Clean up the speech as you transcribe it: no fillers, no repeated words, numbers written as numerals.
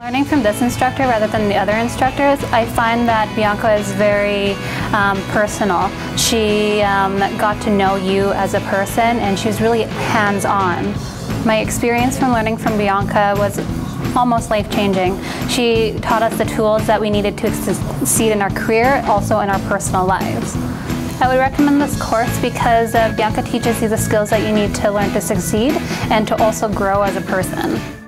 Learning from this instructor rather than the other instructors, I find that Bianca is very personal. She got to know you as a person, and she was really hands-on. My experience from learning from Bianca was almost life-changing. She taught us the tools that we needed to succeed in our career, also in our personal lives. I would recommend this course because Bianca teaches you the skills that you need to learn to succeed and to also grow as a person.